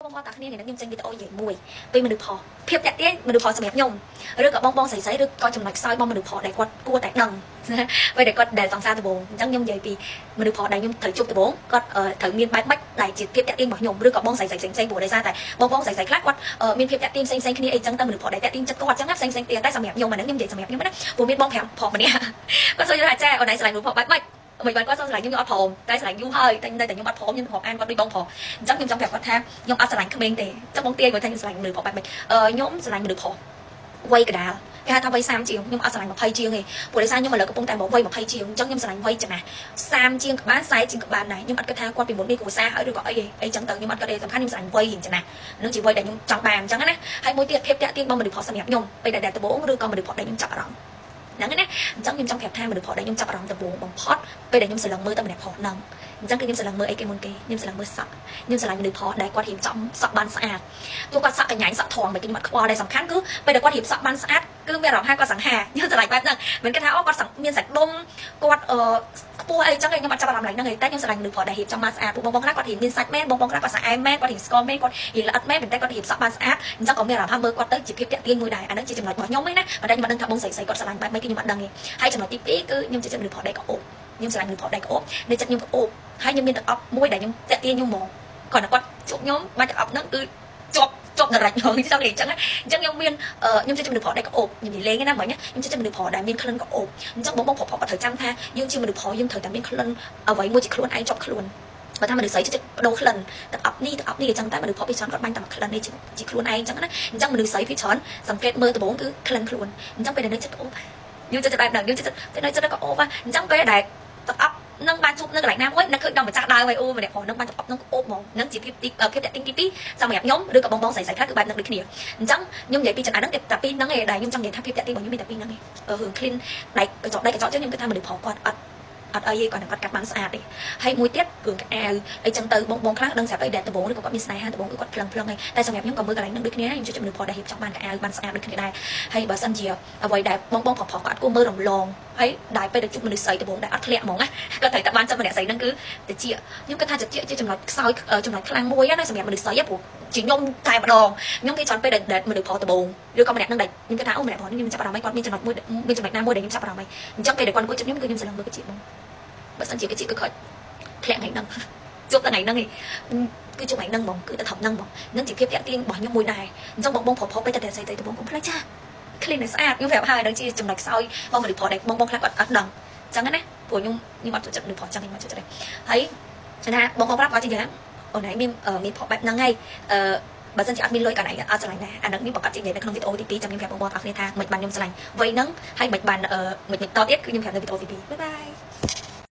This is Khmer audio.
បងតាគ្នានឹងខ្ញុំចេញវីដេអូនិយាយមួយពីមនុស្សផលភាពតាក់ទាញមនុស្សផលសម្រាប់ខ្ញុំឬក៏បងស្រីឬក៏ចំណុចខ្សោយបងមនុស្សផលដែលគាត់គួរតែដឹងពេលដែលគាត់ដែលសង្សារដំបងអញ្ចឹងខ្ញុំនិយាយពីមនុស្សផលដែលខ្ញុំត្រូវជួបដំបងគាត់ត្រូវមានបែបម៉េចដែលជាភាពតាក់ទាញរបស់ខ្ញុំឬក៏បងស្រីផ្សេងព្រោះដោយសារតែបងស្រីខ្លះគាត់មានភាពតាក់ទាញផ្សេងគ្នាអីចឹងទៅមនុស្សផលដែលតាក់ទាញចិត្តគាត់ចឹងផ្សេងទៀតតែសម្រាប់ខ្ញុំអានេះខ្ញុំនិយាយសម្រាប់ខ្ញុំណាព្រោះមានបង5ផលម្នាក់គាត់សួរថាចាអូនឯងស្រឡាញ់មនុស្សផលបែបម៉េចមិនបានគាត់សួរស្រឡាញ់ខ្ញុំអត់ព្រមតែស្រឡាញ់យូរហើយតែខ្ញុំអត់ព្រមខ្ញុំព្រមអានគាត់ដូចបងព្រមអញ្ចឹងខ្ញុំចង់ប្រាប់គាត់ថាខ្ញុំអត់ស្រឡាញ់ក្មេងទេចង់បងទាយមើលថាខ្ញុំស្រឡាញ់មនុស្សផលបែបម៉េចខ្ញុំស្រឡាញ់មនុស្សផលវ័យកដាលគេហៅថាវ័យ30ជាងខ្ញុំអត់ស្រឡាញ់20ជាងទេព្រោះដោយសារខ្ញុំឥឡូវកំពុងតែមកវ័យ20ជាងអញ្ចឹងខ្ញុំស្រឡាញ់វ័យចំណាស់30ជាងក្បាល40ជាងក្បាលដែរខ្ញុំអត់គិតថាគាត់ពីមុនមានគ្រួសារហើយឬក៏អីទេអីចឹងទៅខ្ញុំអត់គិតទេសំខាន់ខ្ញុំស្រឡាញ់វ័យចំណាស់នឹងជាវ័យដែលខ្ញុំចង់បានអញ្ចឹងណាហើយមួយទៀតភាពតាក់ទាញបងមនុស្សផលសម្រាប់ខ្ញុំពេលដែលដំបូងឬក៏មនុស្សផលដែលខ្ញុំចាប់អារម្មណ៍ហ្នឹងណាអញ្ចឹងខ្ញុំចង់ប្រាប់ថាមនុស្សផលដែលខ្ញុំចាប់អារម្មណ៍ដំបូងបំផុតពេលដែលខ្ញុំស្រឡឹងមើលទៅម្នាក់ផលហ្នឹងអញ្ចឹងគឺខ្ញុំស្រឡឹងមើលអីគេមុនគេខ្ញុំស្រឡឹងមើលសក់ខ្ញុំស្រឡាញ់មនុស្សផលដែលគាត់រៀបចំសក់បានស្អាតទោះគាត់សក់កញ្ញាញសក់ធំមិនគេខ្ញុំអត់ខ្វល់ដែរសំខាន់គឺពេលដែលគាត់រៀបសក់បានស្អាតគឺមានអារម្មណ៍ថាគាត់សង្ហាខ្ញុំស្រឡាញ់បែបហ្នឹងមិនគិតថាអូគាត់មានសាច់ដុំគាត់ខ្ពស់អីចឹងខ្ញុំអត់ចាប់អារម្មណ៍ឡើងហ្នឹងទេតែខ្ញុំស្រឡាញ់មនុស្សផលដែលរៀបចំបានស្អាតពួកបងខ្លះគាត់រៀបមានសាច់មែនបងខ្លះគាត់ស្អាតមែនគាត់រៀបស្គមមែនគាត់រៀបល្អិតមែនប៉ុន្តែគាត់រៀបសក់បានស្អាតអញ្ចឹងក៏មានអារម្មណ៍ថាមើលគាត់ទៅជាភាពតាក់ទាញមួយដែរអាហ្នឹងជាចំណុចរបស់ខ្ញុំឯណាប៉ុន្តែខ្ញុំអត់ដឹងថាបងស្រីគាត់ស្រឡាញ់បែបម៉េចគឺខ្ញុំអត់ដឹងទេហើយចំណុចទី2គឺខ្ញុំជាចិត្តមនុស្សផលដែលក្អូបខ្ញុំស្រឡាញ់មនុស្សផលដែលក្អូបនៅចិត្តខ្ញុំក្អូបហើយខ្ញុំមានទឹកអប់មួយដែលខ្ញុំតាក់ទាញខ្ញុំហ្មងគាត់ជួបខ្ញុំបាច់ទឹកអប់ហ្នឹងគឺជាប់ដរិចហ្មងចង់និយាយអញ្ចឹងខ្ញុំមានខ្ញុំជាមនុស្សផលដែលក្អូបខ្ញុំនិយាយលេងណាបងខ្ញុំជាមនុស្សផលដែលមានក្លិនក្អូបអញ្ចឹងបងប្រផគាត់ត្រូវចាំថាយើងជាមនុស្សផលយើងត្រូវតែមានក្លិនអ្វីមួយជាខ្លួនឯងជាប់ខ្លួនបើថាមនុស្សស្រីចិត្តបដូរក្លិនទឹកអប់នេះអញ្ចឹងតែមនុស្សផលពីច្រើនគាត់បាញ់តែក្លិននេះជាខ្លួនឯងអញ្ចឹងណាអញ្ចឹងមនុស្សស្រីពីច្រើនសង្កេតមើលដំបូងគឺក្លិនខ្លួនអញ្ចឹងពេលដែលនៅចិត្តក្អូបខ្ញុំចិត្តបែបហ្នឹងខ្ញុំចិត្តពេលនៅចិត្តក្អូបអញ្ចឹងពេលដែលទឹកអប់នឹងបានជួបនៅកន្លែងណាមួយនៅឃើញដល់ម្ចាស់ដើរហើយអូម្នាក់ផងនឹងបានទឹកអប់នឹងក្អូបហ្មងនឹងជាភាពតាក់ទាញទី2សម្រាប់ខ្ញុំឬក៏បងស្រីខ្លះគឺបែបហ្នឹងដូចគ្នាអញ្ចឹងខ្ញុំនិយាយពីចំណុចហ្នឹងតែពីរហ្នឹងឯងដែលខ្ញុំចង់និយាយថាភាពតាក់ទាញរបស់ខ្ញុំមានតែពីរហ្នឹងឯងរឿង clean ដៃកញ្ចក់ចឹងខ្ញុំគិតថាមនុស្សផងគាត់អត់អីទេគាត់កាត់បានស្អាតទេហើយមួយទៀតរឿងកៅអៅអីចឹងទៅបងខ្លះដឹងស្រាប់អីដែលដំបងឬក៏គាត់មានស្នេហាដំបងគឺគាត់ផ្លឹងឯងតែសម្រាប់ខ្ញុំក៏មើលកន្លែងហ្នឹងដូចគ្នាខ្ញុំជួយជំនួសផលដែលរៀបចំបានកៅអៅបានស្អាតដូចគ្នាដែរហើយបើសិនជាអ្វីដែលបងប្រផគាត់គួរមើលរំលងហើយដែលពេលដែលជួបមនុស្សស្រីដំបងដែលអត់ធ្លាក់ហ្មងណាគាត់ត្រូវតែបានចិត្តម្នាក់ស្រីហ្នឹងគឺតិចខ្ញុំគិតថាតិចជាចំណុចខ្សោយចំណុចខ្លាំងមួយណាសម្រាប់មនុស្សស្រីព្រោះជាខ្ញុំតែម្ដងខ្ញុំគេច្រើនពេលដែលមនុស្សផលដំបងឬក៏ម្នាក់ហ្នឹងដែលខ្ញុំគិតថាអូម្នាក់ផលនេះខ្ញុំចាប់អារម្មណ៍គាត់មានចំណុចមួយមានចំណុចណាមួយដែលខ្ញុំចាប់អារម្មណ៍អញ្ចឹងពេលដែលគាត់អង្គុយជិតខ្ញុំគឺខ្ញុំស្រឡាញ់មើលគឺជាបងបើសិនជាគេគឺគាត់ធ្លាក់ថ្ងៃហ្នឹងជួបតែថ្ងៃហ្នឹងឯងគឺជួបថ្ងៃហ្នឹងហ្មងគឺតែធំហ្នឹងហ្មងនឹងជាភាពតាក់ទាញរបស់ខ្ញុំមួយដែរអញ្ចឹងបងប្រផទៅតែស្អីទៅបងកុំភ្លេចចា clean ស្អាតខ្ញុំប្រាប់ហើយនឹងជាចំណុចខ្សោយបងមនុស្សផលដែលបងខ្លះគាត់អត់ដឹងអញ្ចឹងណាព្រោះខ្ញុំអត់ចូលចិត្តមនុស្សផលអញ្ចឹងខ្ញុំអត់ចូលចិត្តទេហើយថាបងប្រាប់គាត់ជាយ៉ាងអូនឯងមានផលបែបហ្នឹងហើយបើសិនជាអត់មានលុយក៏ឯងអត់ស្រឡាញ់ដែរអានឹងខ្ញុំប្រកាសជានិយាយនៅក្នុងវីដេអូទី2ចាំខ្ញុំប្រាប់បងប្អូនអរគ្នាថាមិនបានខ្ញុំស្រឡាញ់វ័យហ្នឹងហើយមិនបានមិនតទៀតគឺខ្ញុំប្រាប់នៅវីដេអូទី2បាយបាយ